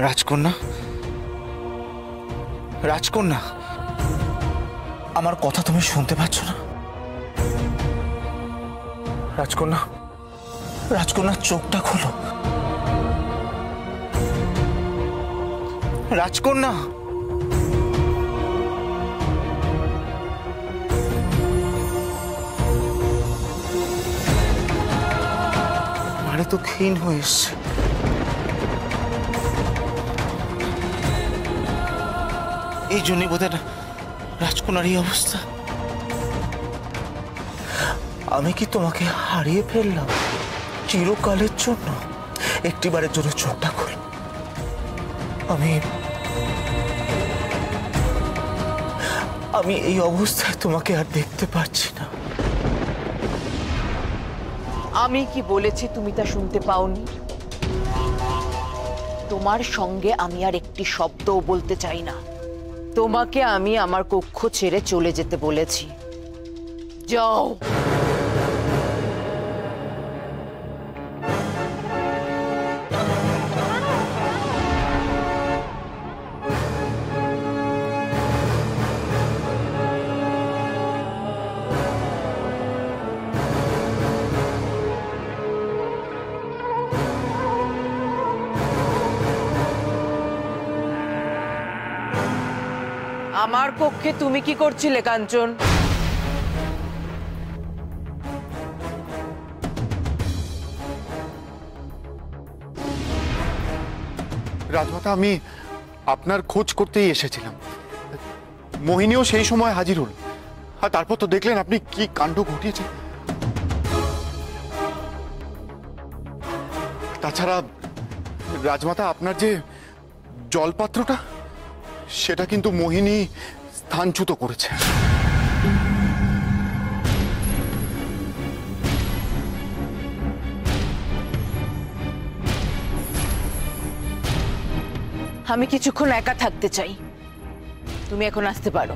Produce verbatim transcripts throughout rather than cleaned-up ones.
রাজকন্যা, রাজকন্যা, আমার কথা তুমি শুনতে পাচ্ছ না? রাজকন্যা, রাজকন্যা চোখটা খোলো। রাজকন্যা, আরে তো ক্ষীণ হয়ে এসছে। এই জন্যই বোধহয় রাজকন্যার এই অবস্থা। আমি কি তোমাকে হারিয়ে ফেললাম চিরকালের জন্য? একটিবারের জন্য চোখটা খোল। আমি আমি এই অবস্থায় তোমাকে আর দেখতে পাচ্ছি না। আমি কি বলেছি তুমি তা শুনতে পাওনি? তোমার সঙ্গে আমি আর একটি শব্দও বলতে চাই না। তোমাকে আমি আমার কক্ষ ছেড়ে চলে যেতে বলেছি। যাও। আমার কক্ষে তুমি কি করছিলে কাঞ্চন? রাজমাতা, আমি আপনার খোঁজ করতেই এসেছিলাম। মোহিনীও সেই সময় হাজির হল, আর তারপর তো দেখলেন আপনি কি কাণ্ড ঘটিয়েছেন। তাছাড়া রাজমাতা, আপনার যে জলপাত্রটা, সেটা কিন্তু মোহিনী স্থানচ্যুত করেছে। আমি কিছুক্ষণ একা থাকতে চাই। তুমি এখন আসতে পারো।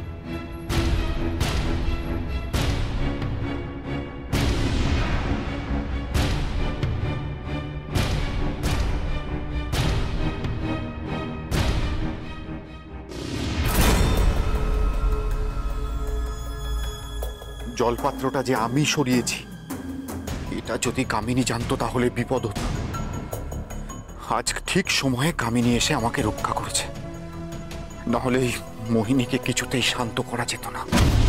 জলপাত্রটা যে আমি সরিয়েছি, এটা যদি কামিনী জানতো তাহলে বিপদ হতো। আজ ঠিক সময়ে কামিনী এসে আমাকে রক্ষা করেছে, নাহলে মোহিনীকে কিছুতেই শান্ত করা যেত না।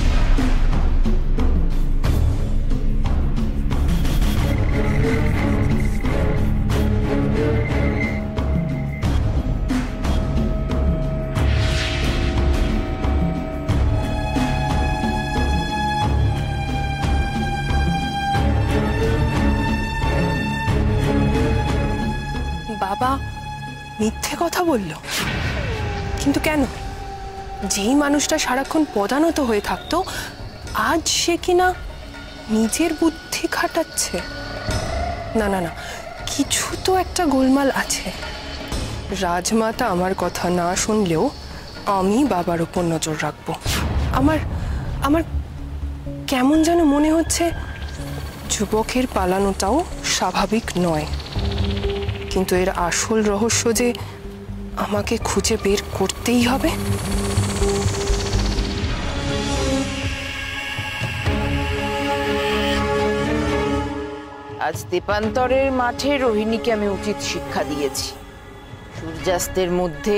বাবা মিথ্যে কথা বলল, কিন্তু কেন? যেই মানুষটা সারাক্ষণ পদানত হয়ে থাকতো, আজ সে কিনা নিজের বুদ্ধি খাটাচ্ছে। না না না, কিছু তো একটা গোলমাল আছে। রাজমাতা আমার কথা না শুনলেও আমি বাবার উপর নজর রাখবো। আমার আমার কেমন যেন মনে হচ্ছে যুবকের পালানোটাও স্বাভাবিক নয়, কিন্তু এর আসল রহস্য যে আমাকে খুঁজে বের করতেই হবে। আজ দীপান্তরের মাঠে রোহিণীকে আমি উচিত শিক্ষা দিয়েছি। সূর্যাস্তের মধ্যে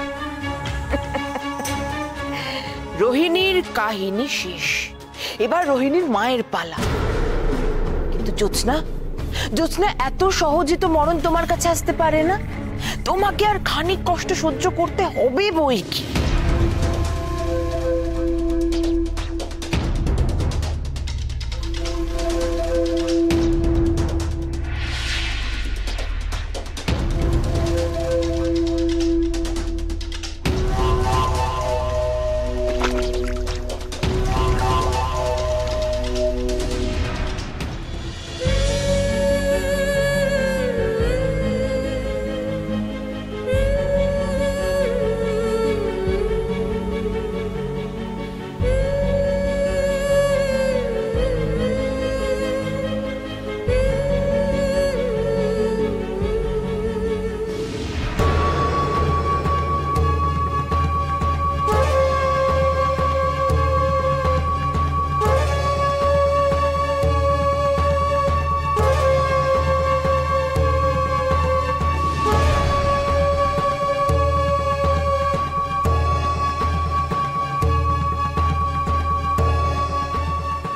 রোহিণীর কাহিনী শেষ। এবার রোহিণীর মায়ের পালা। কিন্তু জ্যোৎস্না, জ্যোৎস্না এত সহজে তো মরণ তোমার কাছে আসতে পারে না। তোমাকে আর খানিক কষ্ট সহ্য করতে হবে বই কি।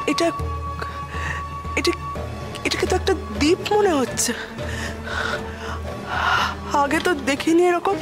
এটা এটা এটাকে তো একটা দ্বীপ মনে হচ্ছে। আগে তো দেখিনি এরকম।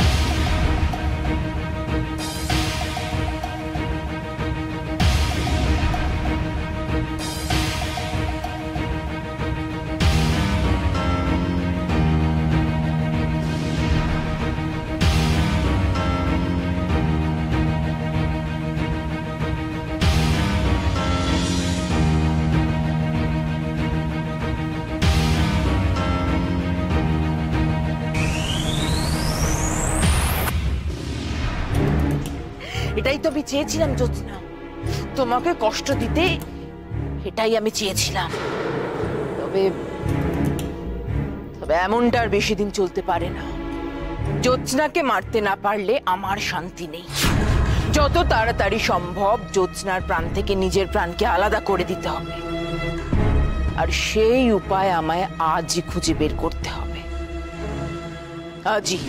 এটাই তো আমি চেয়েছিলাম জ্যোৎস্না, তোমাকে কষ্ট দিতে এটাই আমি চেয়েছিলাম। তবে তবে এমনটা আর বেশি দিন চলতে পারে না। জ্যোৎস্নাকে মারতে না পারলে আমার শান্তি নেই। যত তাড়াতাড়ি সম্ভব জ্যোৎস্নার প্রাণ থেকে নিজের প্রাণকে আলাদা করে দিতে হবে, আর সেই উপায় আমায় আজই খুঁজে বের করতে হবে, আজই।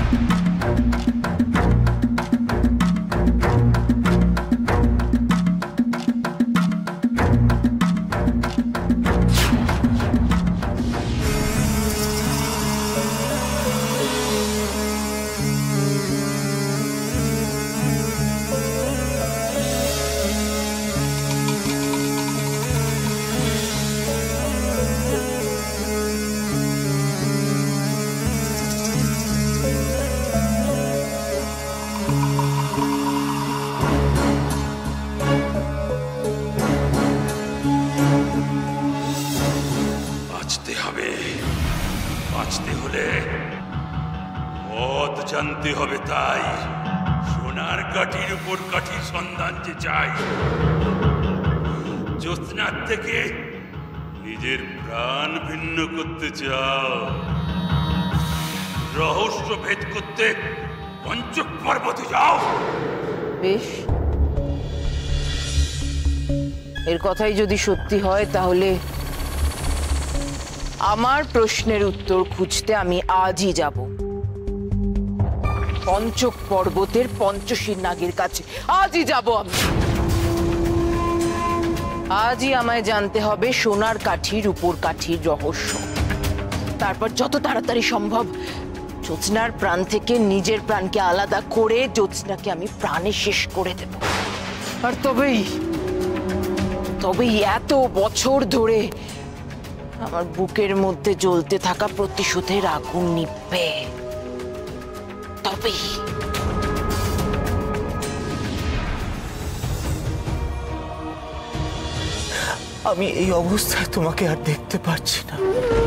বাঁচতে হলে পথ জানতে হবে, তাই সোনার কাঠির উপর কাঠির সন্ধান যে চাই। জ্যোৎস্নার থেকে নিজের প্রাণ ভিন্ন করতে চাও, রহস্য ভেদ করতে পঞ্চক পর্বতে যাও। বেশ, এর কথাই যদি সত্যি হয় তাহলে আমার প্রশ্নের উত্তর খুঁজতে আমি আজই যাব পঞ্চক পর্বতের পঞ্চশীর নাগের কাছে। আজই যাব আমি। আজই আমায় জানতে হবে সোনার কাঠির উপর কাঠির রহস্য। তারপর যত তাড়াতাড়ি সম্ভব জ্যোৎস্নার প্রাণ থেকে নিজের প্রাণকে আলাদা করে জ্যোৎস্নাকে আমি প্রাণে শেষ করে দেব। আর তবেই তবেই এত বছর ধরে আমার বুকের মধ্যে জ্বলতে থাকা প্রতিশোধের আগুন নিভবে। তবেই আমি এই অবস্থায় তোমাকে আর দেখতে পারছি না।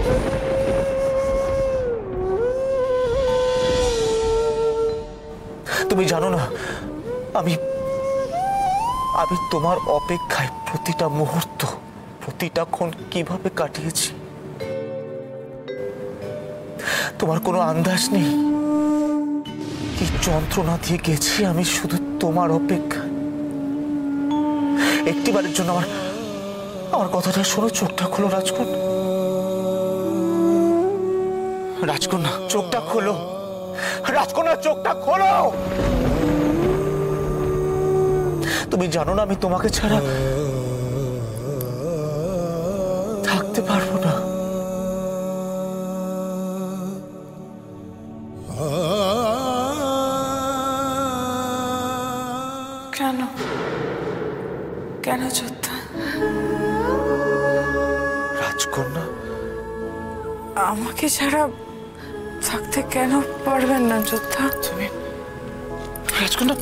তুমি জানো না আমি আমি তোমার অপেক্ষায় প্রতিটা মুহূর্ত প্রতিটা ক্ষণ কিভাবে কাটিয়েছি। তোমার কোনো আন্দাজ নেই কি যন্ত্রণা দিয়ে গেছি আমি শুধু তোমার অপেক্ষায়। একটিবারের জন্য আমার আমার কথাটা শোনো, চোখটা খোলো রাজকন্যা। রাজকন্যা চোখটা খোলো, রাজকন্যা চোখটা খোলো। তুমি জানো না আমি তোমাকে ছাড়া থাকতে পারবো না। কেন কেন যোদ্ধা? রাজকন্যা আমাকে ছাড়া থাকতে কেন পারবেন না যোদ্ধা? তুমি রাজকন্যা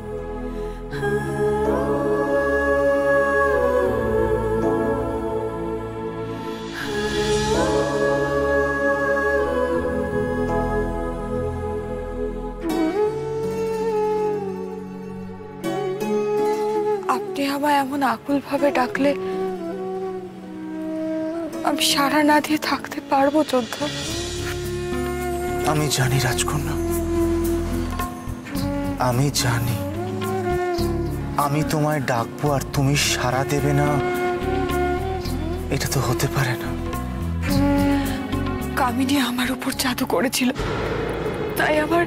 আপনি আমায় এমন আকুল ভাবে ডাকলে আমি সাড়া না দিয়ে থাকতে পারবো যোদ্ধা? আমি জানি রাজকন্যা, আমি জানি আমি তোমায় ডাকবো আর তুমি সাড়া দেবে না, এটা তো হতে পারে না। কামিনী আমার উপর জাদু করেছিল, তাই আমার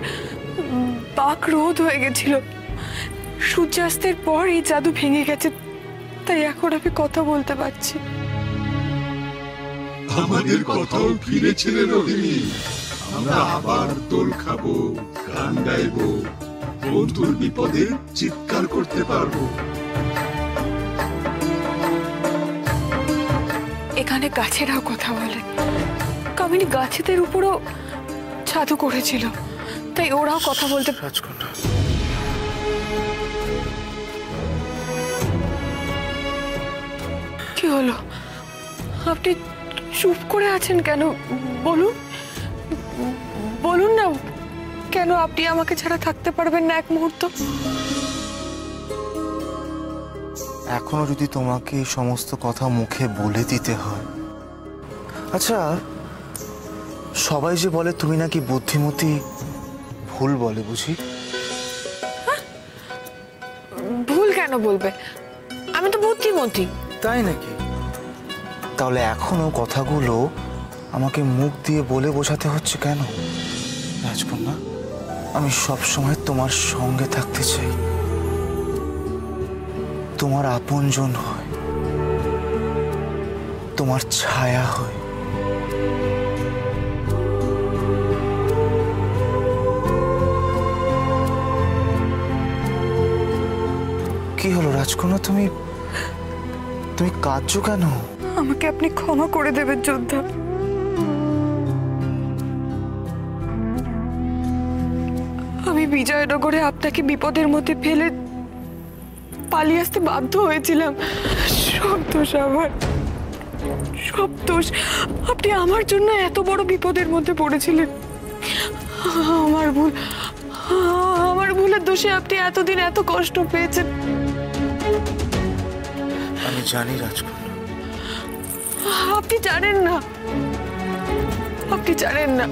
বাক রোধ হয়ে গেছিল। সূর্যাস্তের পর এই জাদু ভেঙে গেছে, তাই এখন আমি কথা বলতে পারছি। আমাদের কথাও ফিরেছে রে রোহিণী। আমরা আবার দোল খাবো, গান গাইবো, বন্ধুর বিপদে চিৎকার করতে পারবো। এখানে গাছেরাও কথা বলে। কামিনী গাছেদের উপরও জাদু করেছিল, তাই ওরাও কথা বলতে। রাজকন্যা, কি হলো? আপনি চুপ করে আছেন কেন? বলুন বলুন না, কেন আপনি আমাকে ছাড়া থাকতে পারবেন না এক মুহূর্ত? এখনো যদি তোমাকে এই সমস্ত কথা মুখে বলে দিতে হয়। আচ্ছা, সবাই যে বলে তুমি নাকি বুদ্ধিমতী, ভুল বলে বুঝি? ভুল কেন বলবে? আমি তো বুদ্ধিমতী। তাই নাকি? তাহলে এখনো কথাগুলো আমাকে মুখ দিয়ে বলে বোঝাতে হচ্ছে কেন? রাজকন্যা, আমি সবসময় তোমার সঙ্গে থাকতে চাই, তোমার আপনজন হয়, তোমার ছায়া হয়। কি হলো রাজকন্যা, তুমি তুমি কাঁদছো কেন? আমাকে আপনি ক্ষমা করে দেবেন যোদ্ধা। আমি বিজয়নগরে আপনাকে বিপদের মধ্যে ফেলে পালিয়ে আসতে বাধ্য হয়েছিলাম। সব দোষ আমার, সব দোষ। আপনি আমার জন্য এত বড় বিপদের মধ্যে পড়েছিলেন। আমার ভুল, আমার ভুলের দোষে আপনি এতদিন এত কষ্ট পেয়েছেন। আমি জানি রাজকন্যা। আপনি জানেন না, আপনি জানেন না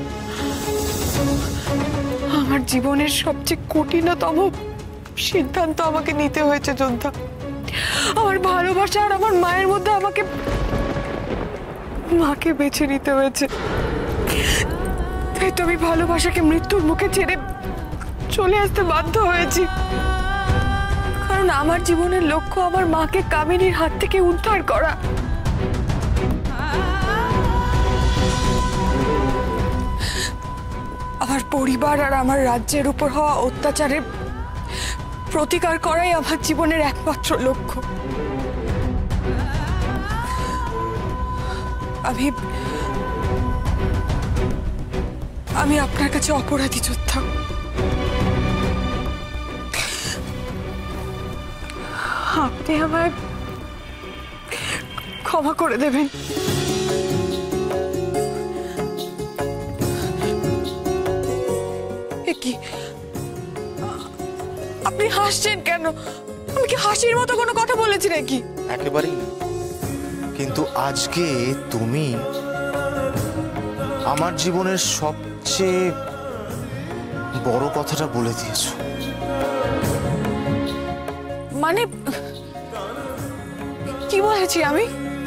আমার জীবনের সবচেয়ে কঠিনতম সিদ্ধান্ত আমাকে নিতে হয়েছে যোদ্ধা। আমার ভালোবাসা আর আমার মায়ের মধ্যে আমাকে মাকে বেছে নিতে হয়েছে। তাই তো আমি ভালোবাসাকে মৃত্যুর মুখে ছেড়ে চলে আসতে বাধ্য হয়েছি, কারণ আমার জীবনের লক্ষ্য আমার মাকে কামিনীর হাত থেকে উদ্ধার করা। আমার পরিবার আর আমার রাজ্যের উপর হওয়া অত্যাচারের প্রতিকার করাই আমার জীবনের একমাত্র লক্ষ্য। আমি আমি আপনার কাছে অপরাধী যোদ্ধা। আপনি আমায় ক্ষমা করে দেবেন। কি আপনি হাসছেন কেন? আমি কি হাসির মতো কোনো কথা বলেছি নাকি? একেবারেই না, কিন্তু আজকে তুমি আমার জীবনের সবচেয়ে বড় কথাটা বলে দিয়েছো। মানে কি বলেছি আমি?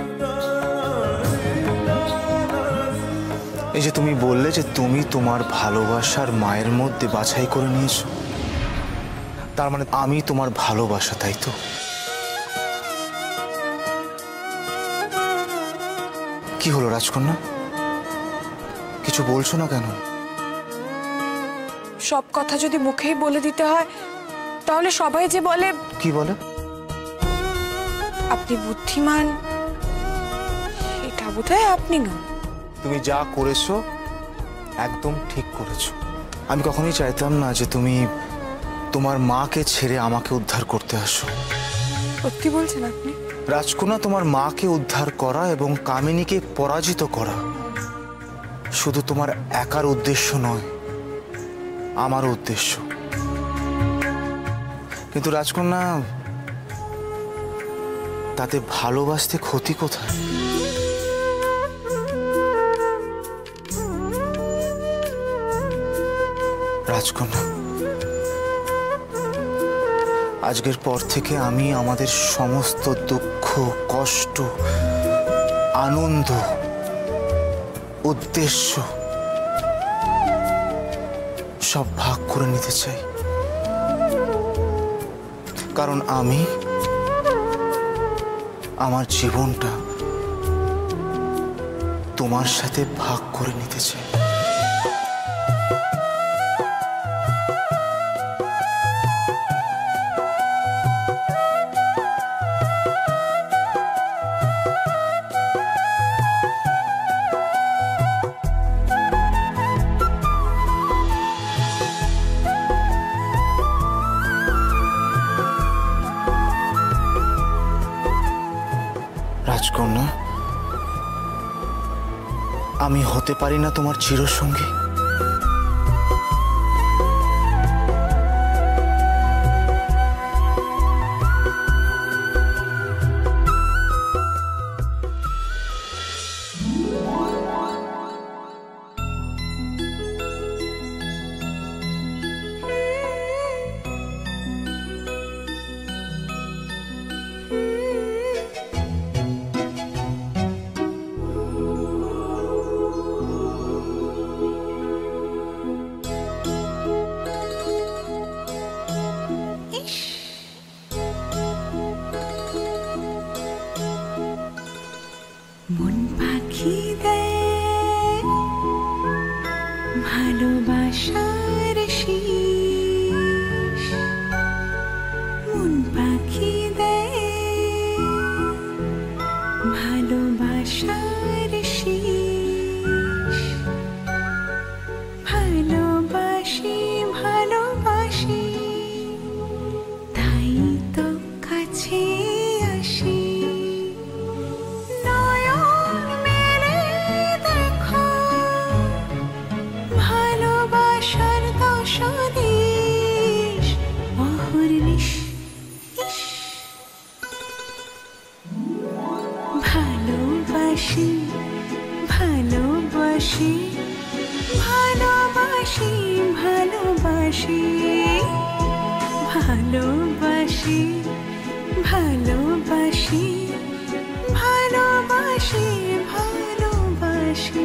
এই যে তুমি বললে যে তুমি তোমার ভালোবাসার মায়ের মধ্যে বাছাই করে নিয়েছো, তার মানে আমি তোমার ভালোবাসা, তাই তো? কি হলো রাজকন্যা, কিছু বলছো না কেন? সব কথা যদি মুখেই বলে দিতে হয় তাহলে সবাই যে বলে। কি বলে? আপনি বুদ্ধিমান, সেটা বোধহয় আপনি নন। তুমি যা করেছো একদম ঠিক করেছো। আমি কখনোই চাইতাম না যে তুমি তোমার মাকে ছেড়ে আমাকে উদ্ধার করতে আসো। সত্যি বলছেন আপনি? রাজকন্যা, তোমার মাকে উদ্ধার করা এবং কামিনীকে পরাজিত করা শুধু তোমার একার উদ্দেশ্য নয়, আমার উদ্দেশ্য। কিন্তু রাজকন্যা, তাতে ভালোবাসতে ক্ষতি কোথায়? রাজকন্যা, আজকের পর থেকে আমি আমাদের সমস্ত দুঃখ, কষ্ট, আনন্দ, উদ্দেশ্য সব ভাগ করে নিতে চাই। কারণ আমি আমার জীবনটা তোমার সাথে ভাগ করে নিতে চাই। রাজকন্যা, আমি হতে পারি না তোমার চিরসঙ্গী? মন পাখি দেয় ভালোবাসার শীষ, মন পাখি দেয় ভালোবাসার শীষ, ভালোবাসি ভালোবাসি তাই তো কাছে আসি। ভালোবাসি ভালোবাসি ভালোবাসি ভালোবাসি ভালোবাসি ভালোবাসি ভালোবাসি ভালোবাসি।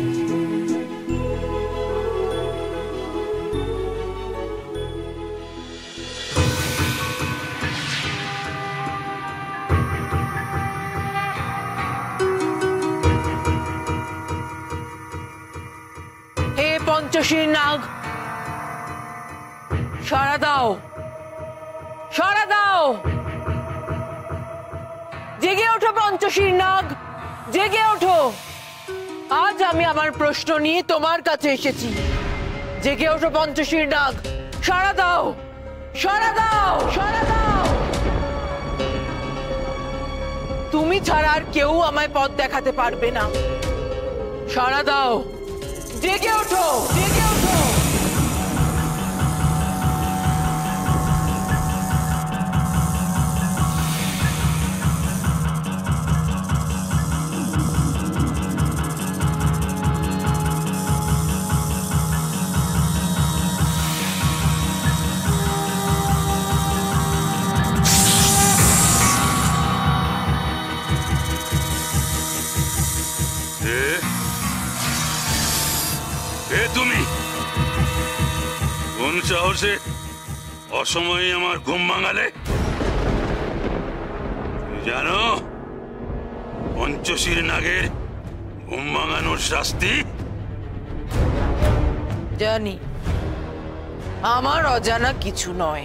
পঞ্চশীর নাগ, সাড়া দাও, সাড়া দাও, জেগে ওঠো পঞ্চশীর নাগ, জেগে ওঠো। আজ আমি আমার প্রশ্ন নিয়ে তোমার কাছে এসেছি। জেগে ওঠো পঞ্চশীর নাগ, সাড়া দাও, সাড়া দাও, সাড়া দাও। তুমি ছাড়া আর কেউ আমায় পথ দেখাতে পারবে না। সাড়া দাও, জেগে ওঠো, জেগে ওঠো। তুমি কোন সাহসে অসময়ে আমার ঘুম ভাঙালে? জানো পঞ্চশীর নাগের ঘুম ভাঙানোর শাস্তি? জানি, আমার অজানা কিছু নয়।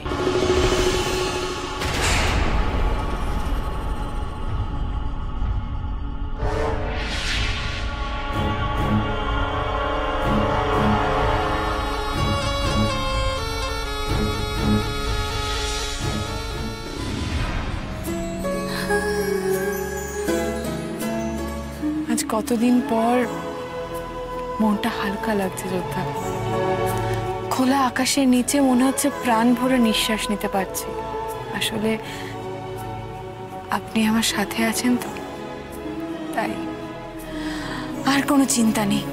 আজ কতদিন পর মনটা হালকা লাগছে যোদ্ধা। খোলা আকাশের নিচে মনে হচ্ছে প্রাণ ভরে নিঃশ্বাস নিতে পারছি। আসলে আপনি আমার সাথে আছেন তো, তাই আর কোনো চিন্তা নেই।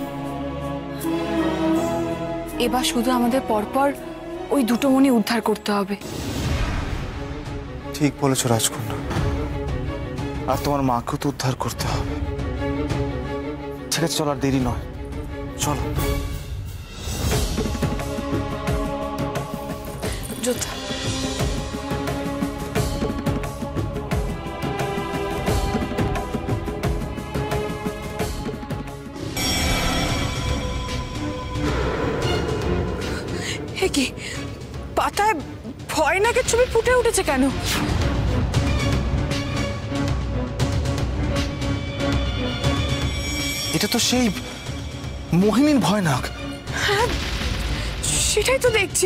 এবার শুধু আমাদের পরপর ওই দুটো মণি উদ্ধার করতে হবে। ঠিক বলেছ রাজকন্যা, আর তোমার মাকেও তো উদ্ধার করতে হবে। ঠিক আছে, চলো, আর দেরি নয়, চলো। যোদ্ধা, কি পাতায় ভয় নাকের ছবি ফুটে উঠেছে কেন? এটা তো সেই মোহিনীর ভয়নাক। হ্যাঁ, সেটাই তো দেখছি।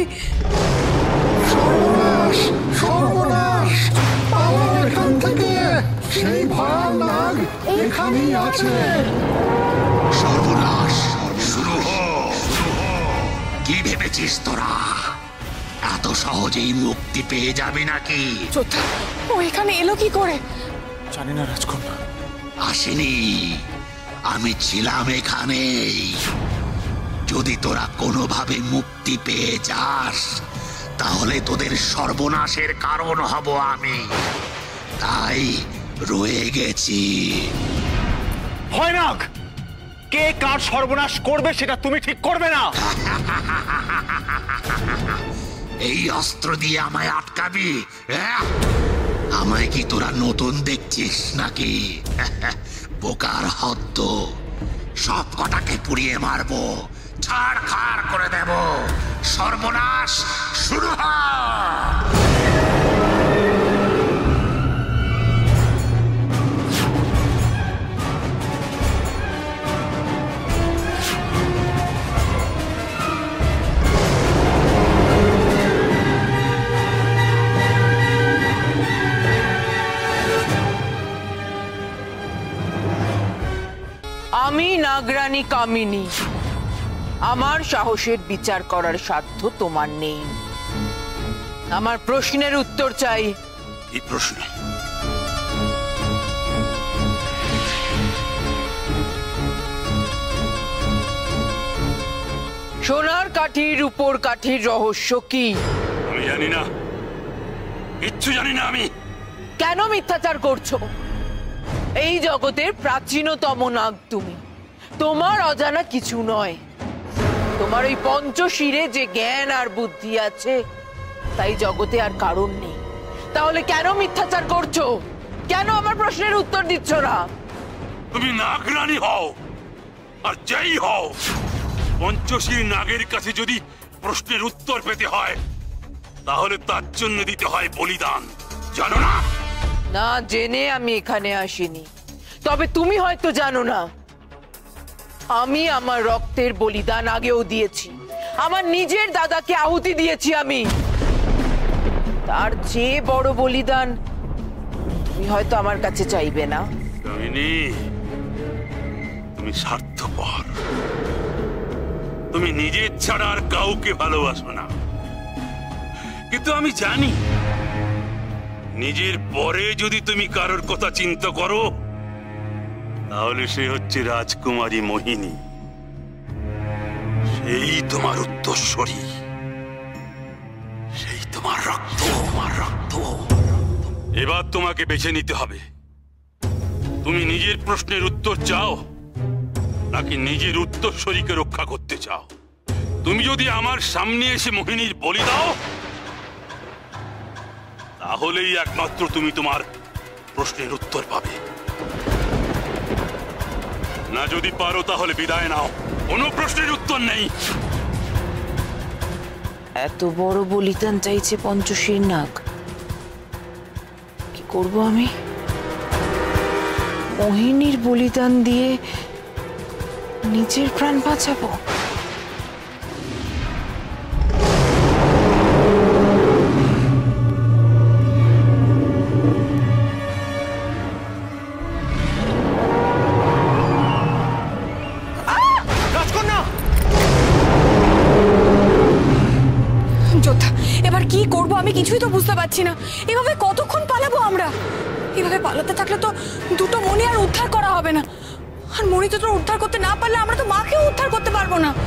সর্বনাশ সর্বনাশ, পালাও এখান থেকে, সেই ভয়াল নাগ এখানেই আছে। সর্বনাশ শুরু হোক। কি ভেবেছিস তোরা এত সহজেই মুক্তি পেয়ে যাবে নাকি? যোদ্ধা, ও এখানে এলো কি করে? জানি না রাজকন্যা। আসেনি, আমি ছিলাম এখানে। যদি তোরা কোনোভাবে মুক্তি পেয়ে যাস তাহলে তোদের সর্বনাশের কারণ হব আমি, তাই রয়ে গেছি। ভয়ানক, কে কার সর্বনাশ করবে সেটা তুমি ঠিক করবে না। এই অস্ত্র দিয়ে আমায় আটকাবি? হ্যাঁ? আমায় কি তোরা নতুন দেখছিস নাকি? বোকার হদ্দ, সব কটাকে পুড়িয়ে মারবো, ছাড় খাড় করে দেব। সর্বনাশ শুরু হয়। আমি নাগরানী কামিনী, আমার সাহসের বিচার করার সাধ্য তোমার নেই। আমার প্রশ্নের উত্তর চাই। কি প্রশ্ন? সোনার কাঠির উপর কাঠির রহস্য কি? আমি জানি না, কিচ্ছু জানি না আমি। কেন মিথ্যাচার করছো? এই জগতের প্রাচীনতম নাগ তুমি, তোমার অজানা কিছু নয়। তোমার ওই পঞ্চশিরে যে জ্ঞান আর বুদ্ধি আছে তাই জগতে আর কারণ নেই। তাহলে কেন মিথ্যাচার করছো? কেন আমার প্রশ্নের উত্তর দিচ্ছ না? তুমি নাগরানী হও আর যেই হও, পঞ্চশীর নাগের কাছে যদি প্রশ্নের উত্তর পেতে হয় তাহলে তার জন্য দিতে হয় বলিদান, জানো না? না জেনে আমি এখানে আসিনি, তবে তুমি হয়তো জানো না আমি আমার রক্তের বলিদান আগেও দিয়েছি। আমার নিজের দাদাকে আহুতি দিয়েছি আমি। তার চেয়ে বড় বলিদান তুমি হয়তো আমার কাছে চাইবে না। কামিনী, তুমি স্বার্থপর। তুমি নিজের ছাড়া আর কাউকে ভালোবাসো না। কিন্তু আমি জানি নিজের পরে যদি তুমি কারোর কথা চিন্তা করো তাহলে সে হচ্ছে রাজকুমারী মোহিনী। সেই তোমার উত্তরসূরি, সেই তোমার রক্ত, তোমার রক্ত। এবার তোমাকে বেছে নিতে হবে, তুমি নিজের প্রশ্নের উত্তর চাও নাকি নিজের উত্তরসূরিকে রক্ষা করতে চাও। তুমি যদি আমার সামনে এসে মোহিনীর বলি দাও তাহলেই একমাত্র তুমি তোমার প্রশ্নের উত্তর পাবে। না যদি পারো তাহলে বিদায় নাও, কোনো প্রশ্নের উত্তর নেই। এত বড় বলিদান চাইছে পঞ্চশীর নাগ, কি করব আমি? মোহিনীর বলিদান দিয়ে নিজের প্রাণ বাঁচাবো? যোদ্ধা, এবার কি করব আমি কিছুই তো বুঝতে পারছি না। এভাবে কতক্ষণ পালাবো আমরা? এভাবে পালাতে থাকলে তো দুটো মণি আর উদ্ধার করা হবে না। আর মণি তো উদ্ধার করতে না পারলে আমরা তো মাকেও উদ্ধার করতে পারবো না।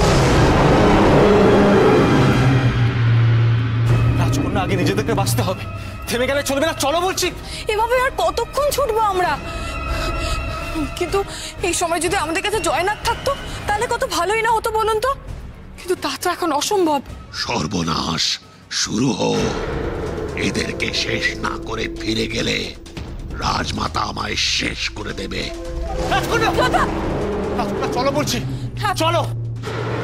রাজকন্যা, আগে নিজেদেরকে বাঁচতে হবে, থেমে গেলে চলবে না। চলো বলছি। এভাবে আর কতক্ষণ ছুটবো আমরা? কিন্তু এই সময় যদি আমাদের কাছে জয়নাগ থাকতো তাহলে কত ভালোই না হতো বলুন তো। কিন্তু তা তো এখন অসম্ভব। সর্বনাশ শুরু হোক। এদেরকে শেষ না করে ফিরে গেলে রাজমাতা আমায় শেষ করে দেবে। রাজকন্যা, রাজকন্যা, চলো বলছি, চলো।